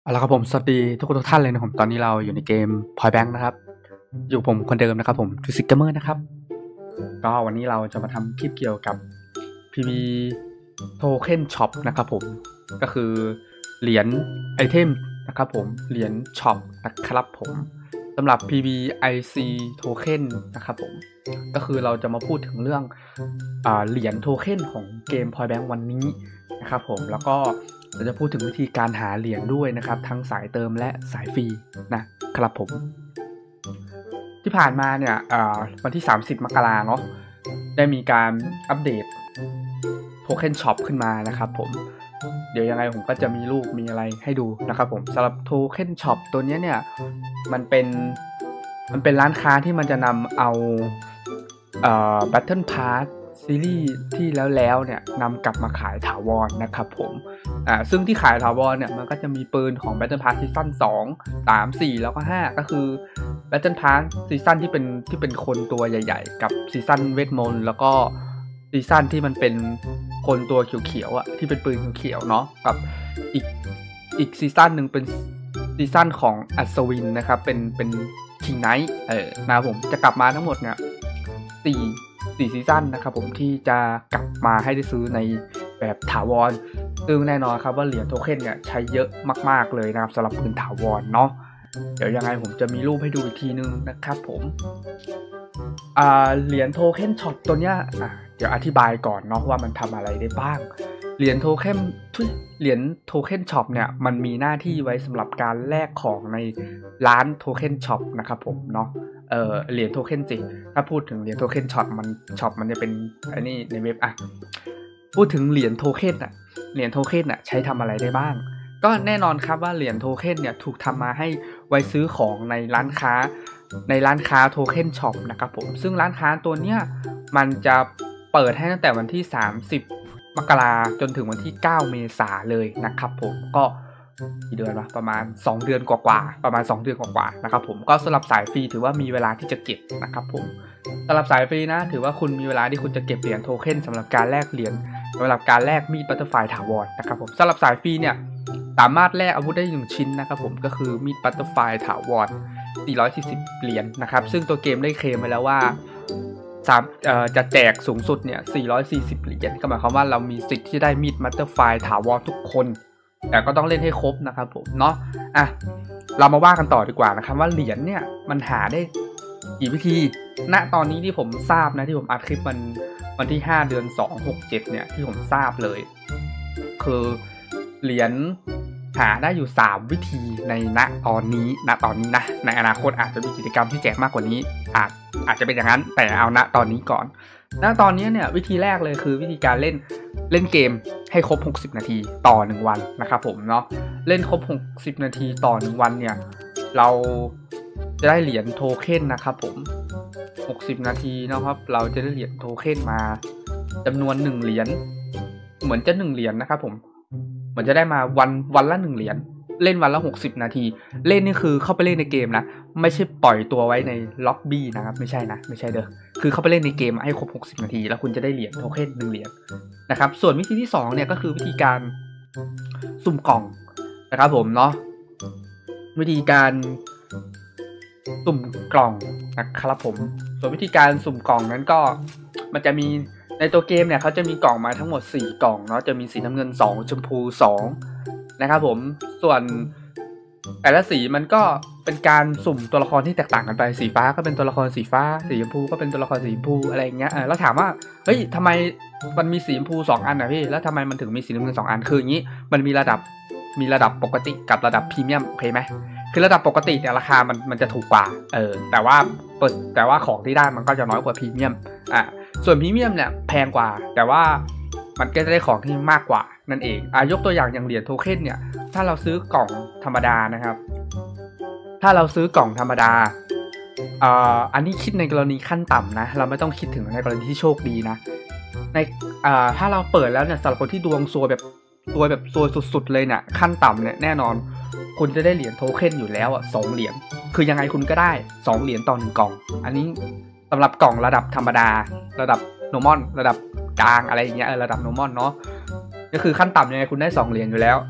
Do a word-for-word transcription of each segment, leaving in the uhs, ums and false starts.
เอาละครับผมสวัสดีทุกคนทุกท่านเลยนะผมตอนนี้เราอยู่ในเกม Point Blank นะครับอยู่ผมคนเดิมนะครับผมทูซิกเกอร์เมอร์นะครับก็วันนี้เราจะมาทำคลิปเกี่ยวกับ พี บี Token Shop นะครับผมก็คือเหรียญไอเทมนะครับผมเหรียญช็อปนะครับผมสำหรับ พี บี ไอ ซี Token นะครับผมก็คือเราจะมาพูดถึงเรื่องอ่าเหรียญโทเค็นของเกม Point Blank วันนี้นะครับผมแล้วก็เราจะพูดถึงวิธีการหาเหรียญด้วยนะครับทั้งสายเติมและสายฟรีนะครับผมที่ผ่านมาเนี่ยวันที่สามสิบมกราเนาะได้มีการอัปเดตโทเค็นช็อปขึ้นมานะครับผมเดี๋ยวยังไงผมก็จะมีรูปมีอะไรให้ดูนะครับผมสำหรับโทเค็นช็อปตัวนี้เนี่ยมันเป็นมันเป็นร้านค้าที่มันจะนำเอาเอ่อ Battle Pass ซีรีส์ที่แล้วๆเนี่ยนำกลับมาขายถาวร นะครับผมอ่าซึ่งที่ขายถาวรเนี่ยมันก็จะมีปืนของ Battle Pass ซีซั่นสอง สาม สี่แล้วก็ห้าก็คือ Battle Pass ซีซั่นที่เป็นที่เป็นคนตัวใหญ่ๆกับซีซั่นเวทมนต์แล้วก็ซีซั่นที่มันเป็นคนตัวเขียวๆอ่ะที่เป็นปืนเขียวๆเนาะกับอีกอีกซีซั่นหนึ่งเป็นซีซั่นของอัศวินนะครับเป็นเป็นคิงไนท์เออนะครับผมจะกลับมาทั้งหมดเนี่ยสี่สี่ซีซั่นนะครับผมที่จะกลับมาให้ได้ซื้อในแบบถาวรซึ่งแน่นอนครับว่าเหรียญโทเค็นเนี่ยใช้เยอะมากๆเลยนะครับสำหรับปืนถาวรเนาะเดี๋ยวยังไงผมจะมีรูปให้ดูอีกทีนึงนะครับผมอ่าเหรียญโทเค็นช็อปตัวเนี้ยอ่ะเดี๋ยวอธิบายก่อนเนาะว่ามันทำอะไรได้บ้างเหรียญโทเค็นเหรียญโทเค็นช็อปเนี่ยมันมีหน้าที่ไว้สำหรับการแลกของในร้านโทเค็นช็อปนะครับผมเนาะเออเหรียญโทเค็นจริงถ้าพูดถึงเหรียญโทเค็นช็อปมันช็อปมันจะเป็นไอ้นี่ในเว็บอ่ะพูดถึงเหรียญโทเค็นอ่ะเหรียญโทเค็นอ่ะใช้ทำอะไรได้บ้างก็แน่นอนครับว่าเหรียญโทเค็นเนี่ยถูกทำมาให้ไว้ซื้อของในร้านค้าในร้านค้าโทเค็นช็อปนะครับผมซึ่งร้านค้าตัวเนี้ยมันจะเปิดให้ตั้งแต่วันที่สามสิบมกราจนถึงวันที่เก้าเมษาเลยนะครับผมก็กี่เดือนวะประมาณสองเดือนกว่าๆประมาณสองเดือนกว่าๆนะครับผมก็สำหรับสายฟรีถือว่ามีเวลาที่จะเก็บนะครับผมสำหรับสายฟรีนะถือว่าคุณมีเวลาที่คุณจะเก็บเหรียญโทเค็นสำหรับการแลกเหรียญสำหรับการแลกมีดบัตเตอร์ไฟถาวรนะครับผมสำหรับสายฟรีเนี่ยสามารถแลกอาวุธได้หนึ่งชิ้นนะครับผมก็คือมีดบัตเตอร์ไฟถาวรสี่ร้อยสี่สิบเหรียญนะครับซึ่งตัวเกมได้เคลมไว้แล้วว่าสามเอ่อจะแจกสูงสุดเนี่ยสี่ร้อยสี่สิบเหรียญก็หมายความว่าเรามีสิทธิ์ที่ได้มีดบัตเตอร์ไฟถาวรทุกคนแต่ก็ต้องเล่นให้ครบนะครับผมเนาะอ่ะเรามาว่ากันต่อดีกว่านะครับว่าเหรียญเนี่ยมันหาได้กี่วิธีณตอนนี้ที่ผมทราบนะที่ผมอัดคลิปมันวันที่ห้าเดือนสองหกเจ็ดเนี่ยที่ผมทราบเลยคือเหรียญหาได้อยู่สามวิธีในณตอนนี้ณตอนนี้นะในอนาคตอาจจะมีกิจกรรมที่แจกมากกว่านี้อาจอาจจะเป็นอย่างนั้นแต่เอาณตอนนี้ก่อนณตอนนี้เนี่ยวิธีแรกเลยคือวิธีการเล่นเล่นเกมให้ครบหกสิบนาทีต่อหนึ่งวันนะครับผมเนาะเล่นครบหกสิบนาทีต่อหนึ่งวันเนี่ยเราจะได้เหรียญโทเค็นนะครับผมหกสิบนาทีนะครับเราจะได้เหรียญโทเค็นมาจำนวนหนึ่งเหรียญเหมือนจะหนึ่งเหรียญนะครับผมเหมือนจะได้มาวันวันละหนึ่งเหรียญเล่นวันละหกสิบนาทีเล่นนี่คือเข้าไปเล่นในเกมนะไม่ใช่ปล่อยตัวไว้ในล็อบบี้นะครับไม่ใช่นะไม่ใช่เด้อคือเข้าไปเล่นในเกมให้ครบหกสิบนาทีแล้วคุณจะได้เหรียญโทเค็นหนึ่งเหรียญนะครับส่วนวิธีที่สองเนี่ยก็คือวิธีการสุ่มกล่องนะครับผมเนาะวิธีการสุ่มกล่องนะครับผมส่วนวิธีการสุ่มกล่องนั้นก็มันจะมีในตัวเกมเนี่ยเขาจะมีกล่องมาทั้งหมดสี่กล่องเนาะจะมีสีน้ำเงินสองชมพูสองนะครับผมส่วนแต่ละสีมันก็เป็นการสุ่มตัวละครที่แตกต่างกันไปสีฟ้าก็เป็นตัวละครสีฟ้าสีชมพูก็เป็นตัวละครสีชมพูอะไรอย่างเงี้ยแล้วถามว่าเฮ้ยทำไมมันมีสีชมพูสองอันนะพี่แล้วทำไมมันถึงมีสีน้ำเงินสองอันคืออย่างนี้มันมีระดับมีระดับปกติกับระดับพรีเมียมโอเคไหมคือระดับปกติเนี่ยราคามันมันจะถูกกว่าเออแต่ว่าแต่ว่าของที่ได้มันก็จะน้อยกว่าพรีเมียมอ่ะส่วนพรีเมียมเนี่ยแพงกว่าแต่ว่ามันก็จะได้ของที่มากกว่านั่นเองอ่ะยกตัวอย่างอย่างเหรียญโทเค็นเนี่ยถ้าเราซื้อกล่องธรรมดานะครับถ้าเราซื้อกล่องธรรมดาอ่าอันนี้คิดในกรณีขั้นต่ำนะเราไม่ต้องคิดถึงในกรณีที่โชคดีนะในอ่าถ้าเราเปิดแล้วเนี่ยสำหรับคนที่ดวงซวยแบบซวยแบบซวยสุดๆเลยเนี่ยขั้นต่ำเนี่ยแน่นอนคุณจะได้เหรียญโทเค็นอยู่แล้วอ่ะสองเหรียญคือยังไงคุณก็ได้สองเหรียญต่อหนึ่งกล่องอันนี้สำหรับกล่องระดับธรรมดาระดับโนมอนระดับกลางอะไรอย่างเงี้ยระดับโนมอนเนาะก็คือขั้นต่ำยังไงคุณได้สองเหรียญอยู่แล้วอ่า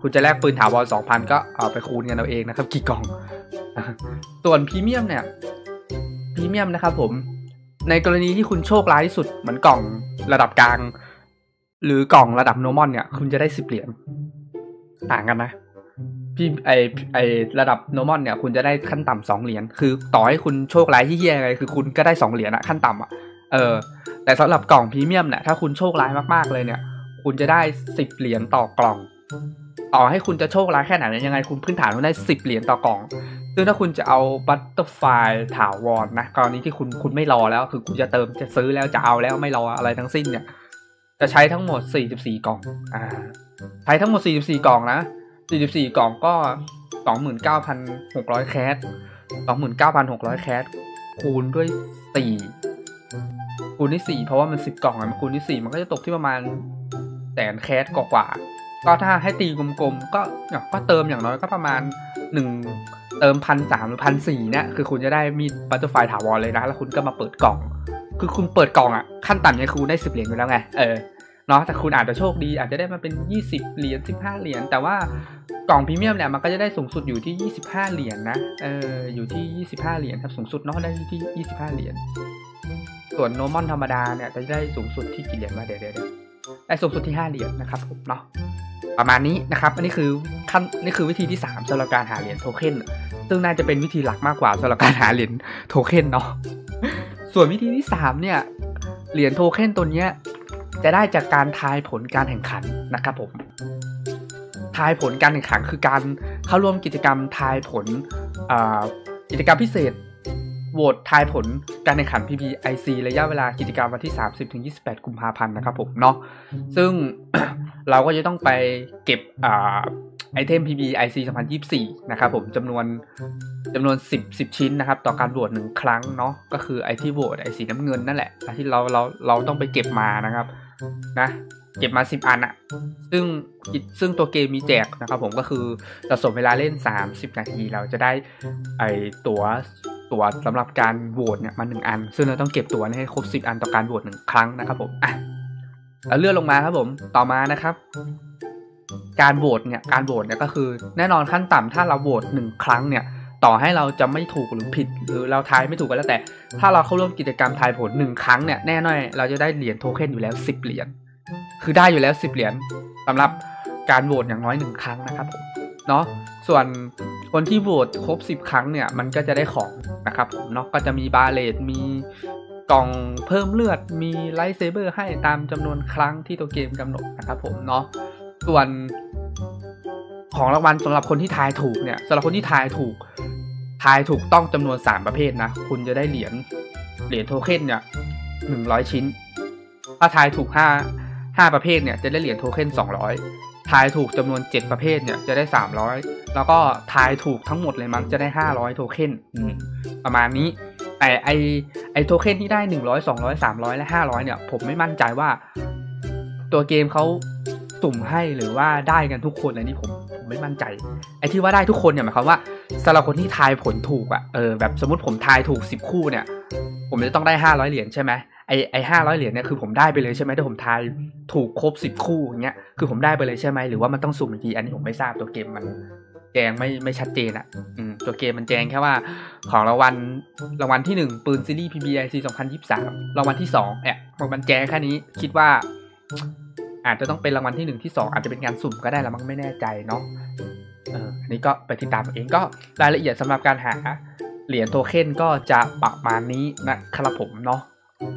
คุณจะแลกปืนถาวร สองพัน ก็เอาไปคูณกันเอาเองนะครับกี่กล่องส่วนพรีเมียมเนี่ยพรีเมียมนะครับผมในกรณีที่คุณโชคร้ายที่สุดเหมือนกล่องระดับกลางหรือกล่องระดับโนมอนเนี่ยคุณจะได้สิบเหรียญต่างกันนะพี่ไอไอระดับโนมอนเนี่ยคุณจะได้ขั้นต่ำสองเหรียญคือต่อให้คุณโชคร้ายที่เหี้ยอะไรคือคุณก็ได้สองเหรียญอะขั้นต่ำอะเออแต่สำหรับกล่องพรีเมียมเนี่ยถ้าคุณโชคร้ายมากๆเลยเนี่ยคุณจะได้สิบเหรียญต่อกล่องต่อให้คุณจะโชคร้ายแค่ไหนยังไงคุณพื้นฐานคุณได้สิบเหรียญต่อกล่องซึ่งถ้าคุณจะเอาบัตเตอร์ไฟล์ถาวรนะกรณีที่คุณคุณไม่รอแล้วคือคุณจะเติมจะซื้อแล้วจะเอาแล้วไม่รออะไรทั้งสิ้นเนี่ยจะใช้ทั้งหมดสี่สิบสี่กล่องอ่าใช้ทั้งหมดสี่สิบสี่กล่องนะสี่สิบสี่กล่องก็ สองหมื่นเก้าพันหกร้อย แคส สองหมื่นเก้าพันหกร้อย แคสคูณด้วยสี่คูณด้วยสี่เพราะว่ามันสิบกล่องอ่ะคูณด้วยสี่มันก็จะตกที่ประมาณแสนแคสกว่าๆก็ถ้าให้ตีกลมๆก็ก็เติมอย่างน้อยก็ประมาณหนึ่งเติม หนึ่งพันสามร้อย หรือ หนึ่งพันสี่ร้อย เนี่ยคือคุณจะได้มีบัตเตอร์ไฟล์ถาวรเลยนะแล้วคุณก็มาเปิดกล่องคือคุณเปิดกล่องอ่ะขั้นต่ำเนี่ยคุณได้สิบเหรียญอยู่แล้วไงเออเนาะแต่คุณอาจจะโชคดีอาจจะได้มาเป็นยี่สิบเหรียญสิบห้าเหรียญแต่ว่ากล่องพรีเมียมเนี่ยมันก็จะได้สูงสุดอยู่ที่ยี่สิบห้าเหรียญนะเอออยู่ที่ยี่สิบห้าเหรียญครับสูงสุดเนาะได้ที่ยี่สิบห้าเหรียญส่วนโนมอนธรรมดาเนี่ยจะได้สูงสุดที่กี่เหรียญมาเดี๋ยวๆได้สูงสุดที่ห้าเหรียญนะครับผมเนาะประมาณนี้นะครับอันนี้คือขั้นนี่คือวิธีที่สามสำหรับการหาเหรียญโทเค็นซึ่งน่าจะเป็นวิธีหลักมากกว่าสำหรับการหาเหรียญโทเค็นเนาะส่วนวิธีที่สามเนี่ยเหรียญโทเค็นตัวเนี้ยจะได้จากการทายผลการแข่งขันนะครับผมทายผลการแข่งขันคือการเข้าร่วมกิจกรรมทายผลกิจกรรมพิเศษโหวตทายผลการแข่งขัน พี บี ไอ ซี ระยะเวลากิจกรรมวันที่ สามสิบถึงยี่สิบแปด กุมภาพันธ์นะครับผมเนาะซึ่ง เราก็จะต้องไปเก็บไอเทม พี บี ไอ ซี สองพันยี่สิบสี่นะครับผมจำนวนจำนวนสิบ สิบชิ้นนะครับต่อการโหวตหนึ่งครั้งเนาะก็คือไอที่โหวตไอสีน้ำเงินนั่นแหละที่เราเราเราต้องไปเก็บมานะครับนะเก็บมาสิบอันอะซึ่งซึ่งตัวเกมมีแจกนะครับผมก็คือสะสมเวลาเล่นสามสิบนาทีเราจะได้ไอตัวตัวสำหรับการโหวตเนี่ยมาหนึ่งอันซึ่งเราต้องเก็บตัวให้ครบสิบอันต่อการโหวตหนึ่งครั้งนะครับผมอ่ะแล้วเลื่อนลงมาครับผมต่อมานะครับการโหวตเนี่ยการโหวตเนี่ยก็คือแน่นอนขั้นต่ำถ้าเราโหวตหนึ่งครั้งเนี่ยต่อให้เราจะไม่ถูกหรือผิดหรือเราทายไม่ถูกก็แล้วแต่ถ้าเราเข้าร่วมกิจกรรมทายผลหนึ่งครั้งเนี่ยแน่นอนเราจะได้เหรียญโทเค็นอยู่แล้วสิบเหรียญคือได้อยู่แล้วสิบเหรียญสำหรับการโหวตอย่างน้อยหนึ่งครั้งนะครับผมเนาะส่วนคนที่โหวตครบสิบครั้งเนี่ยมันก็จะได้ของนะครับผมเนาะก็จะมีบาเลตมีกล่องเพิ่มเลือดมีไลท์เซเบอร์ให้ตามจำนวนครั้งที่ตัวเกมกำหนดนะครับผมเนาะส่วนของรางวัลสำหรับคนที่ทายถูกเนี่ยสำหรับคนที่ทายถูกทายถูกต้องจำนวนสามประเภทนะคุณจะได้เหรียญเหรียญโทเค็นเนี่ยหนึ่งร้อยชิ้นถ้าทายถูกห้า ห้าประเภทเนี่ยจะได้เหรียญโทเค็นสองร้อยทายถูกจำนวนเจ็ดประเภทเนี่ยจะได้สามร้อยแล้วก็ทายถูกทั้งหมดเลยมั้งจะได้ห้าร้อยโทเค็นประมาณนี้แต่ไอไอโทเค็นที่ได้หนึ่งร้อย สองร้อย สามร้อยและห้าร้อยเนี่ยผมไม่มั่นใจว่าตัวเกมเขาสุ่มให้หรือว่าได้กันทุกคนอะไรนี่ผมผมไม่มั่นใจไอที่ว่าได้ทุกคนเนี่ยหมายความว่าสำหรับคนที่ทายผลถูกอะเออแบบสมมติผมทายถูกสิบคู่เนี่ยผมจะต้องได้ห้าร้อยเหรียญใช่ไหมไอไอห้าร้อยเหรียญเนี่ยคือผมได้ไปเลยใช่ไหมถ้าผมทายถูกครบสิบคู่อย่างเงี้ยคือผมได้ไปเลยใช่ไหมหรือว่ามันต้องสุ่มอีกทีอันนี้ผมไม่ทราบตัวเกมมันแจงไม่ไม่ชัดเจนอ่ะอืมตัวเกมมันแจงแค่ว่าของรางวัลรางวัลที่หนึ่งปืนซีรีส์ พี บี ไอ ซี สองพันยี่สิบสามรางวัลที่สองเนี่ยมันแจงแค่นี้คิดว่าอาจจะต้องเป็นรางวัลที่หนึ่งที่สองอาจจะเป็นการสุ่มก็ได้ละมั้งไม่แน่ใจเนาะเอออันนี้ก็ไปติดตามเองก็รายละเอียดสำหรับการหาเหรียญโทเค็นก็จะประมาณนี้นะครับผมเนาะ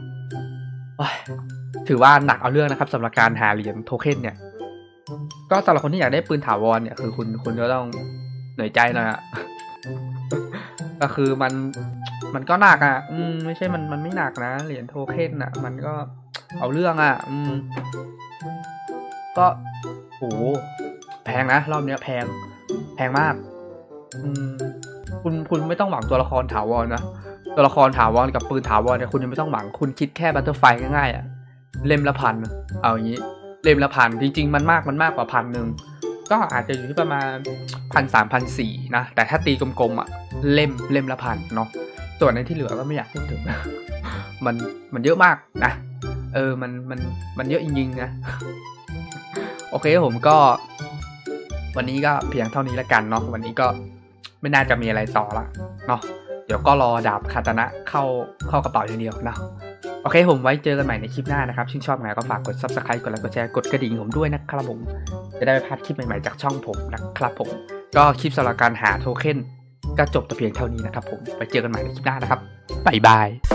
ถือว่าหนักเอาเรื่องนะครับสำหรับการหาเหรียญโทเค็นเนี่ยก็สำหรับคนที่อยากได้ปืนถาวรเนี่ยคือคุณคุณก็ต้องเหนื่อยใจหน่อยอะก็คือมันมันก็หนักอ่ะอืมไม่ใช่มันมันไม่หนักนะเหรียญโทเค็นอ่ะมันก็เอาเรื่องอ่ะอืมก็โหแพงนะรอบเนี้ยแพงแพงมากอืมคุณคุณไม่ต้องหวังตัวละครถาวรนะตัวละครถาวรกับปืนถาวรเนี่ยคุณยังไม่ต้องหวังคุณคิดแค่บัตเตอร์ไฟง่ายๆอ่ะเล่มละพันเอาอย่างนี้เล่มละพันจริงๆมันมากมันมากกว่าพันหนึ่งก็อาจจะอยู่ที่ประมาณพันสามพันสี่นะแต่ถ้าตีกลมๆอ่ะเล่มเล่มละพันเนาะส่วนในที่เหลือก็ไม่อยากพูดถึงมันมันเยอะมากนะเออมันมันมันเยอะจริงๆนะโอเคผมก็วันนี้ก็เพียงเท่านี้แล้วกันเนาะวันนี้ก็ไม่น่าจะมีอะไรต่อละเนาะเดี๋ยวก็รอดาบคาตานะเข้าเข้ากระเป๋าอย่างเดียวเนาะโอเคผมไว้เจอกันใหม่ในคลิปหน้านะครับชื่นชอบไงก็ฝากกด ซับสไครบ์ กดไลค์กดแชร์กดกระดิ่งผมด้วยนะครับผมจะได้ไม่พลาดคลิปใหม่ๆจากช่องผมนะครับผมก็คลิปสำหรับการหาโทเค็นก็จบแต่เพียงเท่านี้นะครับผมไปเจอกันใหม่ในคลิปหน้านะครับบ๊ายบาย